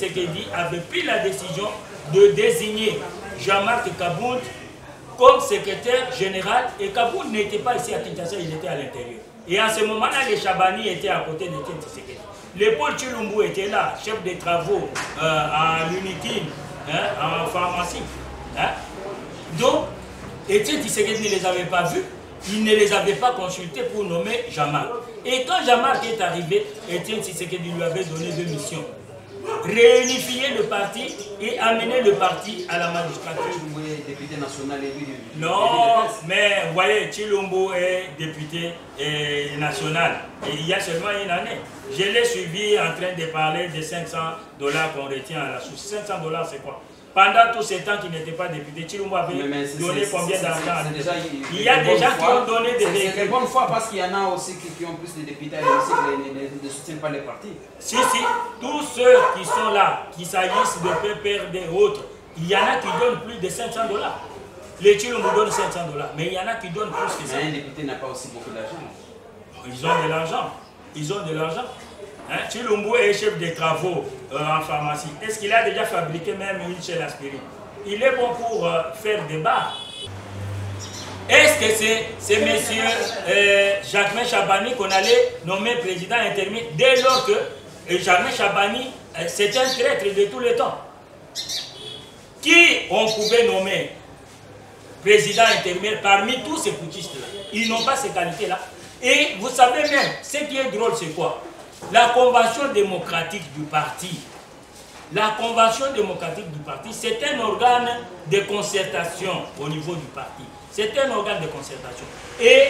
Tshisekedi avait pris la décision de désigner Jean-Marc Kabound comme secrétaire général, et Kabound n'était pas ici à Kinshasa, il était à l'intérieur. Et en ce moment-là, les Chabani étaient à côté de Tshisekedi. Le Paul Chilumbu était là, chef des travaux à l'Unikin, en pharmacie. Donc, Etienne Tshisekedi ne les avait pas vus, il ne les avait pas consultés pour nommer Jean-Marc. Et quand Jean-Marc est arrivé, Etienne Tshisekedi lui avait donné 2 missions. Réunifier le parti et amener le parti à la magistrature. Chilumbu est député national élu. Non, mais vous voyez, Chilumbu est député national. Et il y a seulement une année. Je l'ai suivi en train de parler de $500 qu'on retient à la source. $500 c'est quoi? Pendant tous ces temps qu'il n'était pas député, Chilumbu avait donné combien d'argent? Il y a des gens qui ont donné des véhicules. C'est de bonne foi parce qu'il y en a aussi qui ont plus de députés et aussi qui ne soutiennent pas les partis. Si, tous ceux qui sont là, qui s'agissent de PPRD et autres, il y en a qui donnent plus de $500. Les Chilumbu donnent $500, mais il y en a qui donnent plus que ça. Mais un député n'a pas aussi beaucoup d'argent. Ils ont de l'argent. Ils ont de l'argent. Chilumbu est chef des travaux en pharmacie. Est-ce qu'il a déjà fabriqué même une seule aspirine? Il est bon pour faire des bars. Est-ce que c'est monsieur Jacquemain Chabani qu'on allait nommer président intérimaire dès lors que Jacquemain Chabani c'est un traître de tous les temps? Qui on pouvait nommer président intérimaire parmi tous ces putschistes-là? Ils n'ont pas ces qualités-là. Et vous savez même, ce qui est drôle, c'est quoi? La convention démocratique du parti. La convention démocratique du parti, c'est un organe de concertation au niveau du parti. C'est un organe de concertation. Et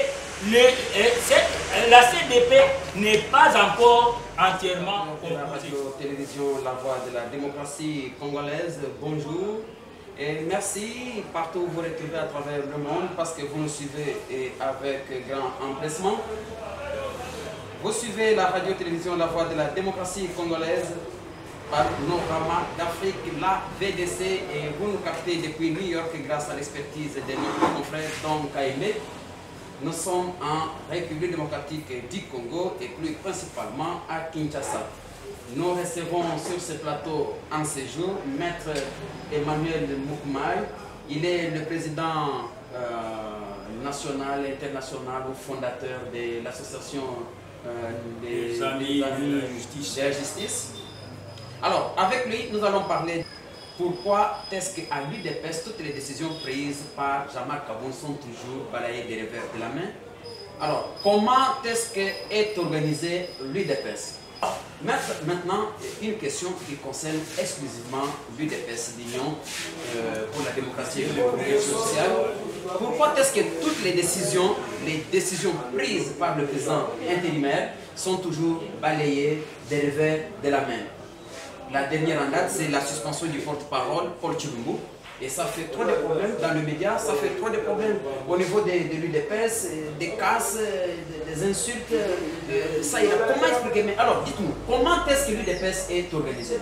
la CDP n'est pas encore entièrement composée. La radio-télévision La Voix de la démocratie congolaise, bonjour. Et merci partout où vous vous retrouvez à travers le monde parce que vous nous suivez avec grand empressement. Vous suivez la radio-télévision La Voix de la démocratie congolaise par Panorama d'Afrique, la VDC, et vous nous captez depuis New York grâce à l'expertise de notre confrère Don Kaïmé. Nous sommes en République démocratique du Congo et plus principalement à Kinshasa. Nous recevons sur ce plateau en séjour Maître Emmanuel Moukmaï. Il est le président national et international ou fondateur de l'association des amis de la justice. Alors, avec lui, nous allons parler pourquoi est-ce qu'à l'UDPS, toutes les décisions prises par Jean-Marc Kabound sont toujours balayées des revers de la main. Alors, comment est-ce qu'est organisée l'UDPS? Maintenant, une question qui concerne exclusivement l'UDPS d'Union pour la démocratie et le progrès social. Pourquoi est-ce que toutes les décisions prises par le président intérimaire sont toujours balayées des revers de la main? La dernière en date, c'est la suspension du porte-parole, Paul Chilumbu. Et ça fait trop de problèmes dans le média, ça fait trop de problèmes au niveau de l'UDPS, des casses, des insultes. Ça, il a comment expliquer? Mais alors, dites-nous, comment est-ce que l'UDPS est organisée?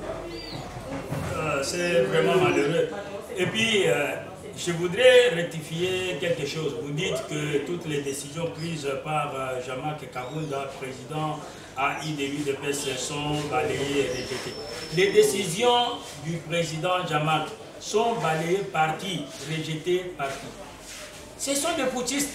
C'est vraiment malheureux. Et puis, je voudrais rectifier quelque chose. Vous dites que toutes les décisions prises par Jean-Marc Kabound, président AI de l'UDPS, sont balayées et rejetées. Les décisions du président Jean-Marc sont balayées par qui? Rejetées par qui? Ce sont des putschistes.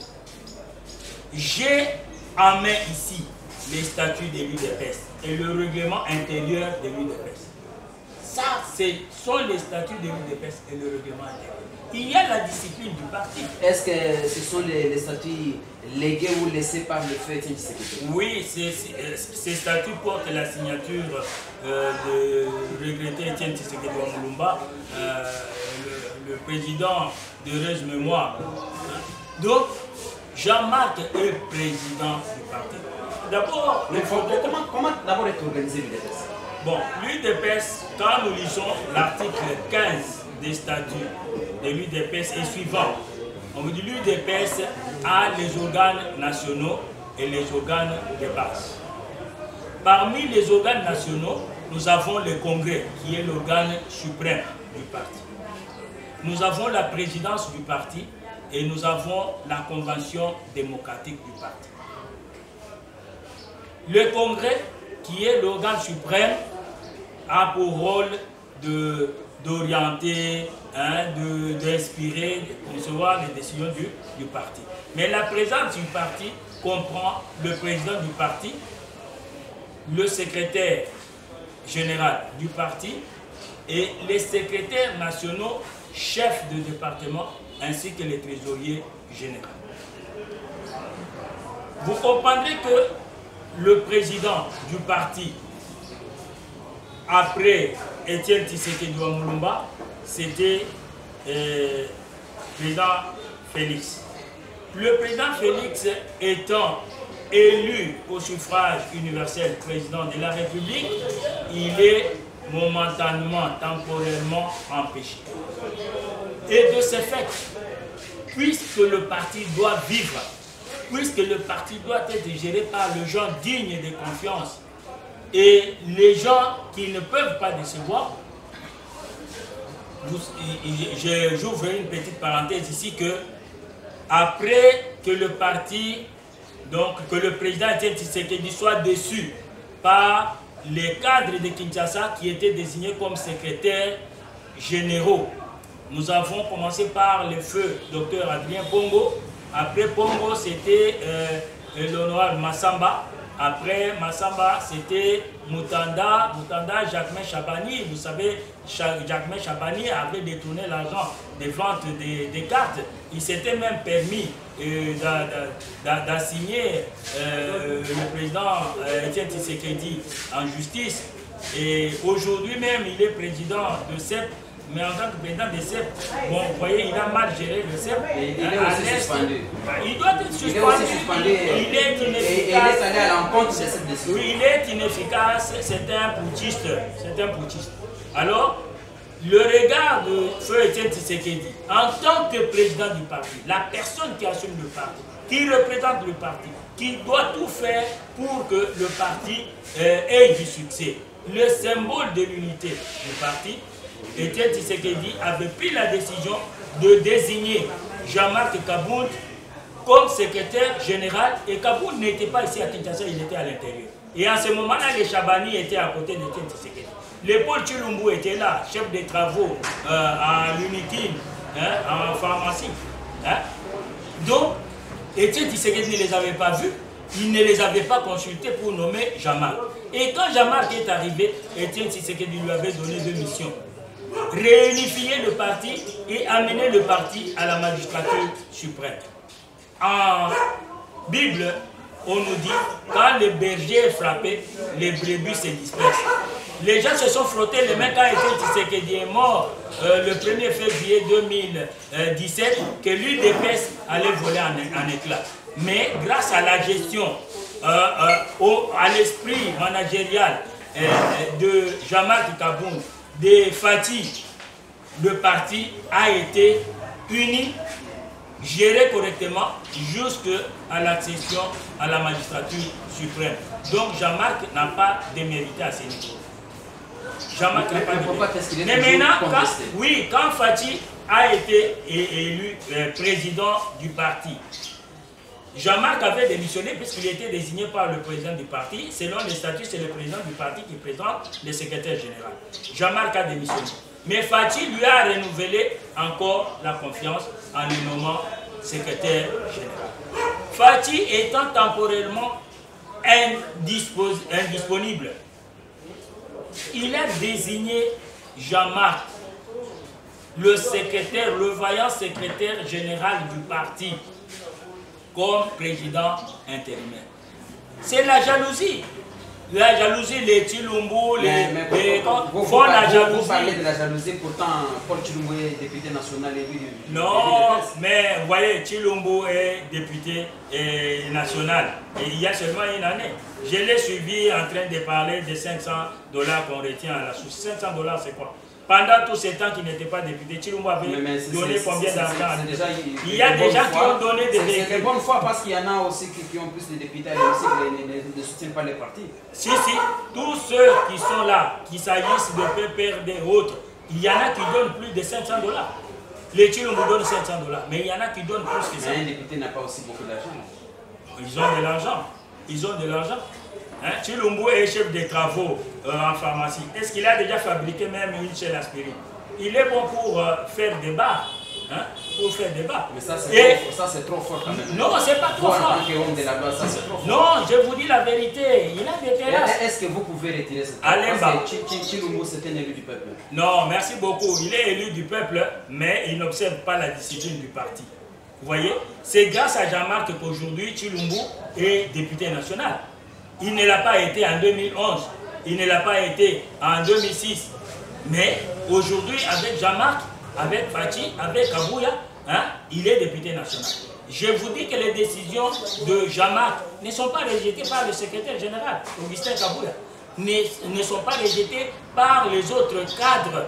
J'ai en main ici les statuts de l'UDPS et le règlement intérieur de l'UDPS. Ça, ce sont les statuts de l'UDPS et le règlement intérieur. Il y a la discipline du parti. Est-ce que ce sont les statuts légués ou laissés par le fait Etienne Tshisekedi? Oui, ces statuts portent la signature de regretté Etienne Tshisekedi Mulumba, le président de heureuse mémoire. Donc, Jean-Marc est président du parti. D'abord, comment d'abord est organisé l'UDPS? Bon, l'UDPS, quand nous lisons l'article 15 des statuts de l'UDPS est suivant. On vous dit l'UDPS a les organes nationaux et les organes de base. Parmi les organes nationaux, nous avons le Congrès, qui est l'organe suprême du parti. Nous avons la présidence du parti et nous avons la convention démocratique du parti. Le Congrès, qui est l'organe suprême, a pour rôle d'orienter, hein, d'inspirer, de concevoir les décisions du parti. Mais la présidence du parti comprend le président du parti, le secrétaire général du parti et les secrétaires nationaux, chefs de département, ainsi que les trésoriers généraux. Vous comprendrez que le président du parti, après Étienne Tshisekedi Mulumba, c'était président Félix. Le président Félix étant élu au suffrage universel président de la République, il est momentanément, temporairement empêché. Et de ce fait, puisque le parti doit vivre, puisque le parti doit être géré par les gens dignes de confiance et les gens qui ne peuvent pas décevoir, j'ouvre une petite parenthèse ici que après que le parti, donc que le président Étienne Tshisekedi soit déçu par les cadres de Kinshasa qui étaient désignés comme secrétaires généraux, nous avons commencé par le feu Dr Adrien Pongo. Après Pongo, c'était l'honorable Massamba. Après Massamba, c'était Mutanda Jacquemain Chabani. Vous savez, Jacquemain Chabani avait détourné l'argent des ventes des cartes. Il s'était même permis d'assigner le président Étienne Tshisekedi en justice. Et aujourd'hui même, il est président de CEP. Mais en tant que président de CEP, bon, vous voyez, il a mal géré le CEP. Il est aussi suspendu. Il doit être suspendu. Il est inefficace. Et il est allé à l'encontre de cette décision. Oui, il est inefficace. C'est un putschiste. C'est un putschiste. Alors, le regard de Feu Étienne Tshisekedi, en tant que président du parti, la personne qui assume le parti, qui représente le parti, qui doit tout faire pour que le parti ait du succès, le symbole de l'unité du parti, Étienne Tshisekedi avait pris la décision de désigner Jean-Marc Kabound comme secrétaire général. Et Kabound n'était pas ici à Kinshasa, il était à l'intérieur. Et en ce moment-là, les Chabani étaient à côté d'Étienne Tshisekedi. Les Paul Chilumbu était là, chef des travaux à l'Unikin, hein, en pharmacie. Hein. Donc, Étienne Tshisekedi ne les avait pas vus, il ne les avait pas consultés pour nommer Jean-Marc. Et quand Jean-Marc est arrivé, Étienne Tshisekedi lui avait donné 2 missions. Réunifier le parti et amener le parti à la magistrature suprême. En Bible, on nous dit, quand le berger est frappé, les brebis se dispersent. Les gens se sont frottés les mains quand Étienne Tshisekedi est mort le 1er février 2017, que l'huile d'épaisse allait voler en éclats. Mais grâce à la gestion, à l'esprit managérial de Jean-Marc Kabound, de Fati, le parti a été uni, géré correctement jusqu'à l'accession à la magistrature suprême. Donc Jean-Marc n'a pas démérité à ce niveau. Jean-Marc n'a pas démérité. Mais maintenant, quand Fati a été élu président du parti, Jean-Marc avait démissionné puisqu'il était désigné par le président du parti. Selon les statuts, c'est le président du parti qui présente le secrétaire général. Jean-Marc a démissionné. Mais Fati lui a renouvelé encore la confiance en le nommant secrétaire général. Fati étant temporairement indisponible, il a désigné Jean-Marc, le vaillant secrétaire général du parti, comme président intérimaire. C'est la jalousie. La jalousie, les Chilumbu, font la jalousie. Vous parlez de la jalousie, pourtant Paul Chilumbu est député national élu. Non, mais vous voyez, Chilumbu est député national. Et il y a seulement une année. Je l'ai suivi en train de parler de $500 qu'on retient à la source. $500, c'est quoi? Pendant tous ces temps qu'il n'était pas député, Chilumbu avait donné combien d'argent? Il y a des gens qui ont donné des véhicules. C'est de bonne foi parce qu'il y en a aussi qui ont plus de députés et aussi qui ne soutiennent pas les partis. Si, tous ceux qui sont là, qui s'agissent de PPRD et autres, il y en a qui donnent plus de $500. Les Chilumbu donnent $500, mais il y en a qui donnent plus que ça. Mais un député n'a pas aussi beaucoup d'argent. Ils ont de l'argent. Ils ont de l'argent. Hein? Chilumbu est chef de travaux en pharmacie. Est-ce qu'il a déjà fabriqué même une seule aspirine? Il est bon pour faire des bars. Hein? Pour faire des bars. Mais ça, c'est trop fort quand même. Non, c'est pas trop fort. En tant qu'homme de la loi, ça c'est trop fort. Non, je vous dis la vérité. Il a des terrasses. Est-ce que vous pouvez retirer cette Alemba. Parce que Chilumbu, c'est un élu du peuple. Non, merci beaucoup. Il est élu du peuple, mais il n'observe pas la discipline du parti. Vous voyez? C'est grâce à Jean-Marc qu'aujourd'hui, Chilumbu est député national. Il ne l'a pas été en 2011. Il ne l'a pas été en 2006. Mais aujourd'hui, avec Jean-Marc, avec Fachi, avec Kabouya, hein, il est député national. Je vous dis que les décisions de Jean-Marc ne sont pas rejetées par le secrétaire général, Augustin Kabouya, ne sont pas rejetées par les autres cadres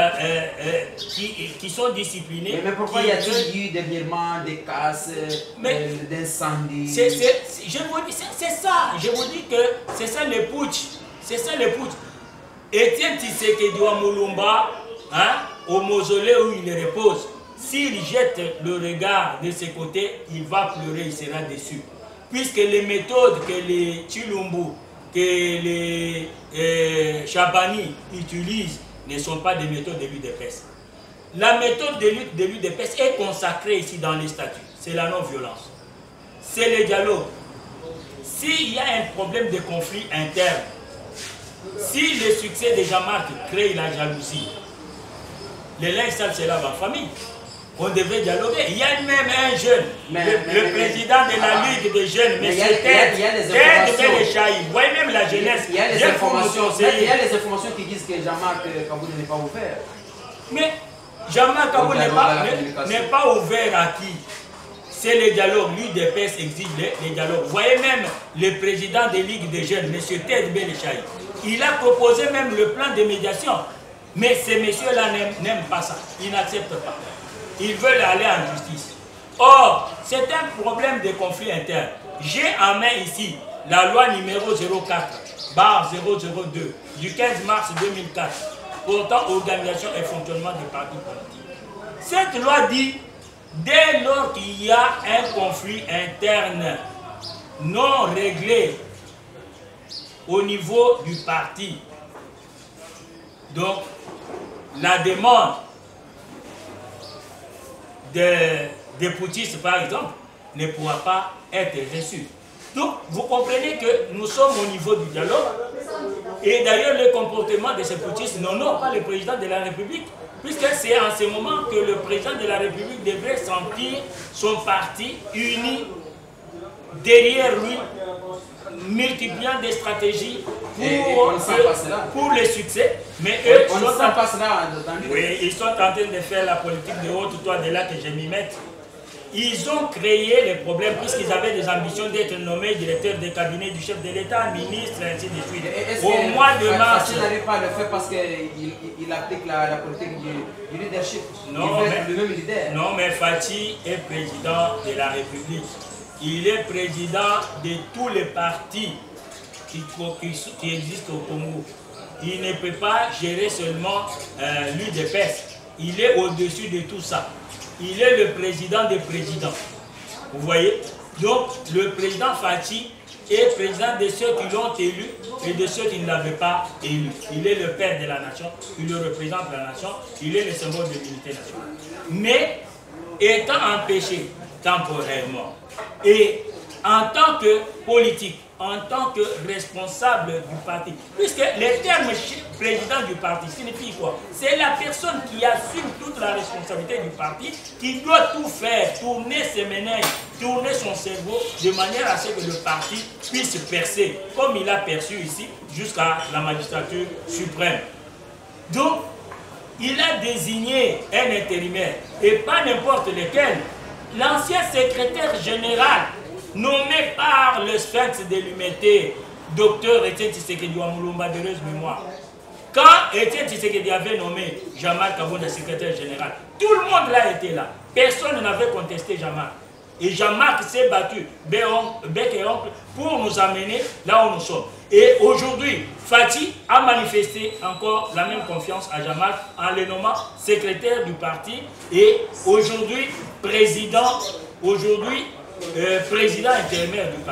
qui sont disciplinés. Mais pourquoi y a-t-il eu des virements, des casses, d'incendies? Je vous dis, c'est ça. Je vous dis que c'est ça le putsch. C'est ça le putsch. Etienne Tshisekedi Mulumba, hein, au mausolée où il repose, s'il jette le regard de ses côtés, il va pleurer, il sera déçu. Puisque les méthodes que les Chilumbu, que les Chabani utilisent ne sont pas des méthodes de l'UDPS. La méthode de lutte de l'UDPS est consacrée ici dans les statuts. C'est la non-violence. C'est le dialogue. S'il y a un problème de conflit interne, si le succès de Jean-Marc crée la jalousie, les linges sales se lavent en famille. On devait dialoguer. Il y a même un jeune, le président de la Ligue des jeunes, M. Ted Belchaï. Vous voyez même la jeunesse. Il y a les informations qui disent que Jean-Marc Kaboul n'est pas ouvert. Mais Jean-Marc Kaboul n'est pas ouvert à qui? C'est le dialogue. L'UDPS exige les dialogues. Vous voyez même le président de la Ligue des jeunes, M. Ted Belchaï. Il a proposé même le plan de médiation. Mais ces messieurs-là n'aiment pas ça. Ils n'acceptent pas. Ils veulent aller en justice. Or, c'est un problème de conflit interne. J'ai en main ici la loi numéro 04/002 du 15 mars 2004 portant organisation et fonctionnement des partis politiques. Cette loi dit, dès lors qu'il y a un conflit interne non réglé au niveau du parti, donc la demande des putschistes, par exemple, ne pourra pas être reçue. Donc, vous comprenez que nous sommes au niveau du dialogue. Et d'ailleurs, le comportement de ces putschistes n'honore pas le président de la République, puisque c'est en ce moment que le président de la République devrait sentir son parti uni derrière lui, multipliant des stratégies pour le succès. Mais eux ils sont en train de faire la politique de haute toi de là que je m'y mette. Ils ont créé les problèmes puisqu'ils avaient des ambitions d'être nommés directeurs de cabinet du chef de l'État, ministre, ainsi de suite. Au mois de mars. Il n'arrive pas à le faire parce qu'il applique la politique du leadership. Non, il veut être le même leader. Non, mais Fachi est président de la République. Il est président de tous les partis qui existent au Congo. Il ne peut pas gérer seulement l'UDPS. Il est au-dessus de tout ça. Il est le président des présidents. Vous voyez? Donc, le président Fachi est président de ceux qui l'ont élu et de ceux qui ne l'avaient pas élu. Il est le père de la nation, il représente la nation, il est le symbole de l'unité nationale. Mais, étant empêché temporairement, et en tant que politique, en tant que responsable du parti, puisque le terme président du parti signifie quoi? C'est la personne qui assume toute la responsabilité du parti, qui doit tout faire, tourner ses méninges, tourner son cerveau, de manière à ce que le parti puisse percer, comme il a perçu ici, jusqu'à la magistrature suprême. Donc, il a désigné un intérimaire, et pas n'importe lequel, l'ancien secrétaire général, nommé par le sphinx de l'humanité, docteur Etienne Tshisekedi Mulumba de heureuse mémoire. Quand Etienne Tshisekedi avait nommé Jean-Marc Kabunda secrétaire général, tout le monde là était là. Personne n'avait contesté Jean-Marc. Et Jean-Marc s'est battu, bec et oncle, pour nous amener là où nous sommes. Et aujourd'hui, Fachi a manifesté encore la même confiance à Jean-Marc en le nommant secrétaire du parti et aujourd'hui président intérimaire du parti.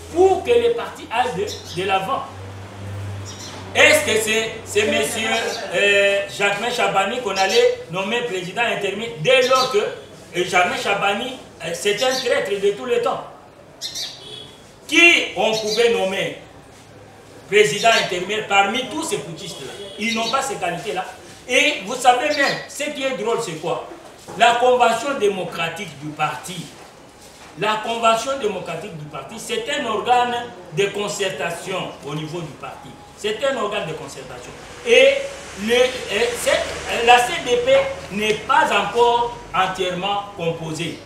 pour que le parti aille de l'avant. Est-ce que c'est monsieur Jacquemain Chabani qu'on allait nommer président intermédiaire dès lors que Jacquemain Chabani, c'est un traître de tous les temps? Qui on pouvait nommer président intermédiaire parmi tous ces putschistes-là? Ils n'ont pas ces qualités-là. Et vous savez même, ce qui est drôle, c'est quoi? La convention démocratique du parti. La convention démocratique du parti, c'est un organe de concertation au niveau du parti. C'est un organe de concertation. Et la CDP n'est pas encore entièrement composée.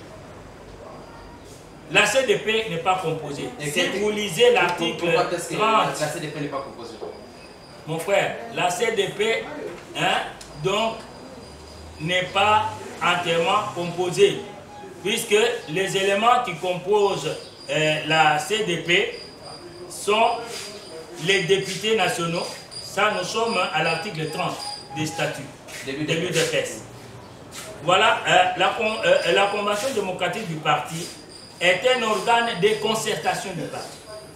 La CDP n'est pas composée. Si vous lisez l'article 30... La CDP n'est pas composée. Mon frère, la CDP donc n'est pas entièrement composée, puisque les éléments qui composent la CDP sont les députés nationaux. Ça, nous sommes à l'article 30 des statuts de l'UDPS. Voilà, la Convention démocratique du parti est un organe de concertation du parti.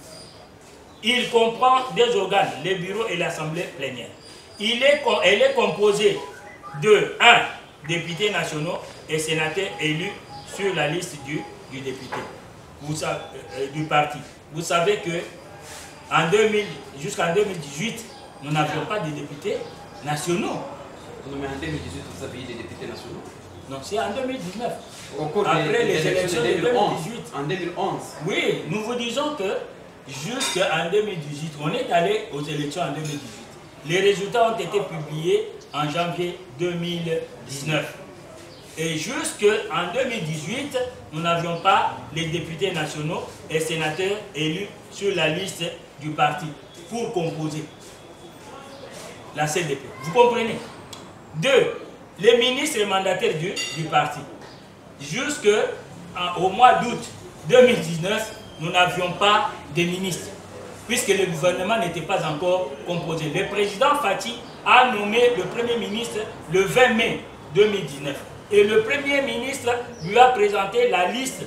Il comprend des organes, les bureaux et l'assemblée plénière. Elle est composée de 1 députés nationaux et sénateurs élus sur la liste du député, du parti. Vous savez que jusqu'en 2018, nous n'avions pas de députés nationaux. Non, mais en 2018, vous avez eu des députés nationaux? Non, c'est en 2019. Au cours après les élections de 2018. En 2011. Oui, nous vous disons que jusqu'en 2018, on est allé aux élections en 2018. Les résultats ont été publiés en janvier 2019. Et jusqu'en 2018, nous n'avions pas les députés nationaux et sénateurs élus sur la liste du parti pour composer la CDP. Vous comprenez? 2. Les ministres et mandataires du parti. Jusqu'au mois d'août 2019, nous n'avions pas de ministres, puisque le gouvernement n'était pas encore composé. Le président Fati a nommé le Premier ministre le 20 mai 2019. Et le Premier ministre lui a présenté la liste,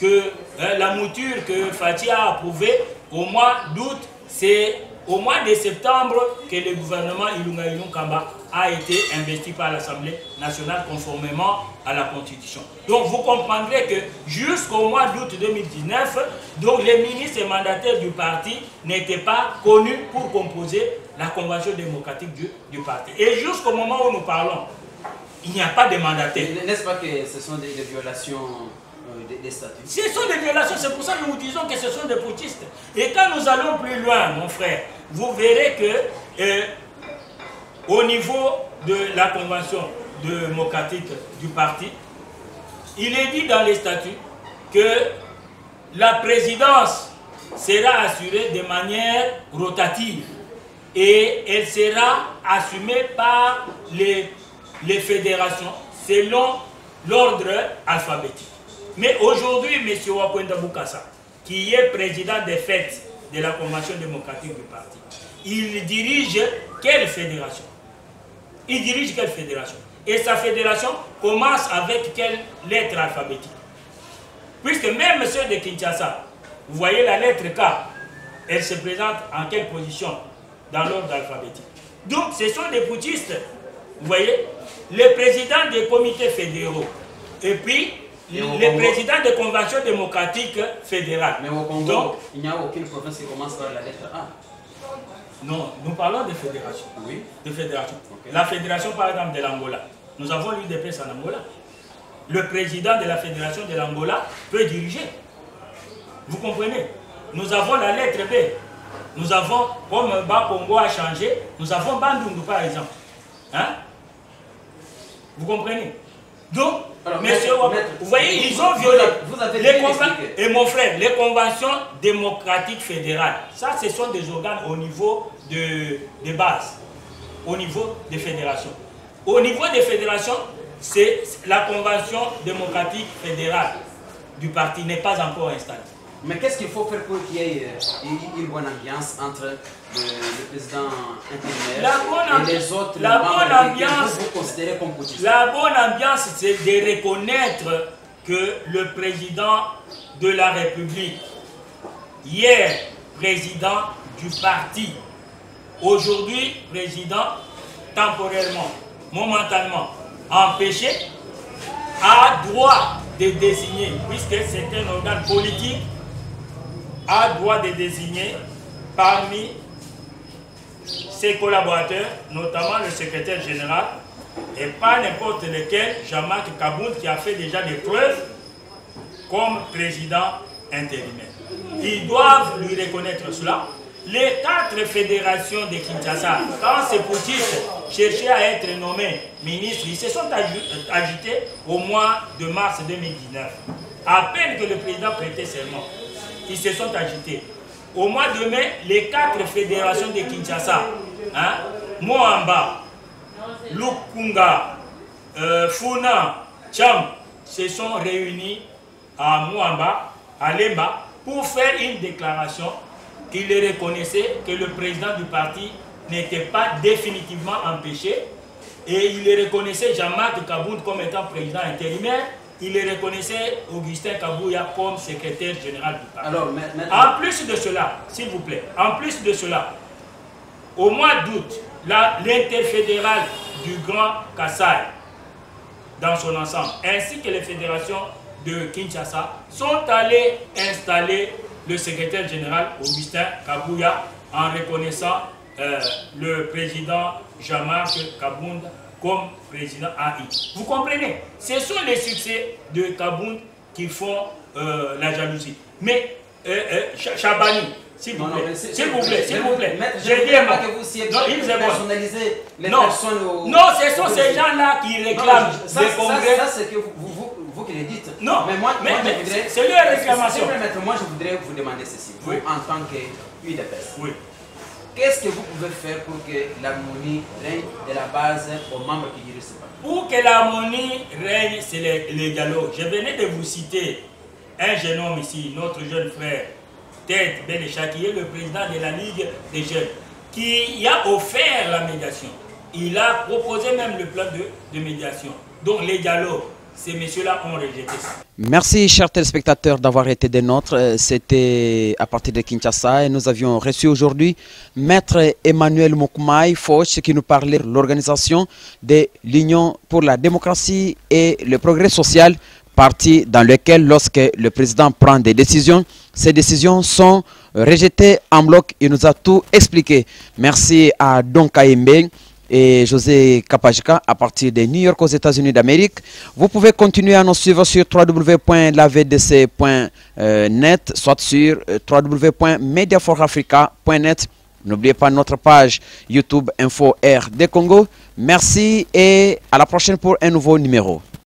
la mouture que Fati a approuvée au mois d'août. C'est au mois de septembre que le gouvernement Ilunga Ilunkamba a été investi par l'Assemblée nationale conformément à la Constitution. Donc vous comprendrez que jusqu'au mois d'août 2019, donc les ministres et mandataires du parti n'étaient pas connus pour composer la Convention démocratique du parti. Et jusqu'au moment où nous parlons, il n'y a pas de mandataires. N'est-ce pas que ce sont des violations des statuts? Ce sont des violations, c'est pour ça que nous disons que ce sont des putschistes. Et quand nous allons plus loin, mon frère, vous verrez que au niveau de la Convention démocratique du parti, il est dit dans les statuts que la présidence sera assurée de manière rotative et elle sera assumée par les fédérations selon l'ordre alphabétique. Mais aujourd'hui, M. Wakwenda Bukassa, qui est président des fêtes de la Convention démocratique du parti, il dirige quelle fédération? Il dirige quelle fédération? Et sa fédération commence avec quelle lettre alphabétique? Puisque même ceux de Kinshasa, vous voyez la lettre K, elle se présente en quelle position dans l'ordre alphabétique? Donc ce sont des putschistes, vous voyez, les présidents des comités fédéraux, et puis les présidents des conventions démocratiques fédérales. Mais au Congo, donc, il n'y a aucune province qui commence par la lettre A. Non, nous parlons de fédérations. Oui. De fédérations. Okay. La fédération, par exemple, de l'Angola. Nous avons l'UDPS en Angola. Le président de la fédération de l'Angola peut diriger. Vous comprenez? Nous avons la lettre B. Nous avons, comme Bas Congo a changé, nous avons Bandundu, par exemple. Hein? Vous comprenez? Donc, alors, monsieur, vous voyez, ils ont violé et mon frère, les conventions démocratiques fédérales. Ça, ce sont des organes au niveau de base, au niveau des fédérations. Au niveau des fédérations, c'est la convention démocratique fédérale du parti n'est pas encore installée. Mais qu'est-ce qu'il faut faire pour qu'il y ait une bonne ambiance entre le président intérimaire et les autres membres que vous considérez comme putschistes? La bonne ambiance, c'est de reconnaître que le président de la République hier président du parti, aujourd'hui président temporairement, momentanément empêché, a droit de désigner, puisque c'est un organe politique, a droit de désigner parmi ses collaborateurs, notamment le secrétaire général, et pas n'importe lequel, Jean-Marc Kabound, qui a fait déjà des preuves comme président intérimaire. Ils doivent lui reconnaître cela. Les 4 fédérations de Kinshasa, quand ces poutistes cherchaient à être nommés ministres, ils se sont agités au mois de mars 2019. À peine que le président prêtait serment, ils se sont agités. Au mois de mai, les 4 fédérations de Kinshasa, Moamba, Lukunga, Funa, Cham, se sont réunis à Moamba, à Lemba, pour faire une déclaration qu'il reconnaissait que le président du parti n'était pas définitivement empêché, et il reconnaissait Jean-Marc Kabound comme étant président intérimaire, il reconnaissait Augustin Kabouya comme secrétaire général du parti. Alors, en plus de cela, s'il vous plaît, en plus de cela, au mois d'août, l'interfédéral du Grand Kassai, dans son ensemble, ainsi que les fédérations de Kinshasa, sont allés installer le secrétaire général Augustin Kabouya en reconnaissant le président Jean-Marc Kabound comme président AI. Vous comprenez? Ce sont les succès de Kabound qui font la jalousie. Mais Chabani, s'il vous plaît, s'il vous plaît, s'il vous plaît. Je dis pas que vous personnalisez les personnes. Non, ce sont ces gens-là qui réclament des congrès. Ça, c'est que vous qui le dites. Non, mais moi, je voudrais. C'est leur réclamation. Moi, je voudrais vous demander ceci. Vous, en tant qu'UDPS. Oui. Qu'est-ce que vous pouvez faire pour que l'harmonie règne de la base aux membres qui dirigent ce parti? Pour que l'harmonie règne, c'est le dialogue. Je venais de vous citer un jeune homme ici, notre jeune frère, Tête Benecha, qui est le président de la Ligue des jeunes, qui a offert la médiation. Il a proposé même le plan de médiation. Donc les dialogues, ces messieurs-là ont rejeté ça. Merci, chers téléspectateurs, d'avoir été des nôtres. C'était à partir de Kinshasa et nous avions reçu aujourd'hui Maître Emmanuel Moukoumaï Foch qui nous parlait de l'organisation de l'Union pour la démocratie et le progrès social, parti dans lequel, lorsque le président prend des décisions, ces décisions sont rejetées en bloc. Il nous a tout expliqué. Merci à Don Kaimbe et José Kapajka à partir de New York aux États-Unis d'Amérique. Vous pouvez continuer à nous suivre sur www.lavdc.net, soit sur www.mediaforafrica.net. N'oubliez pas notre page YouTube Info RD Congo. Merci et à la prochaine pour un nouveau numéro.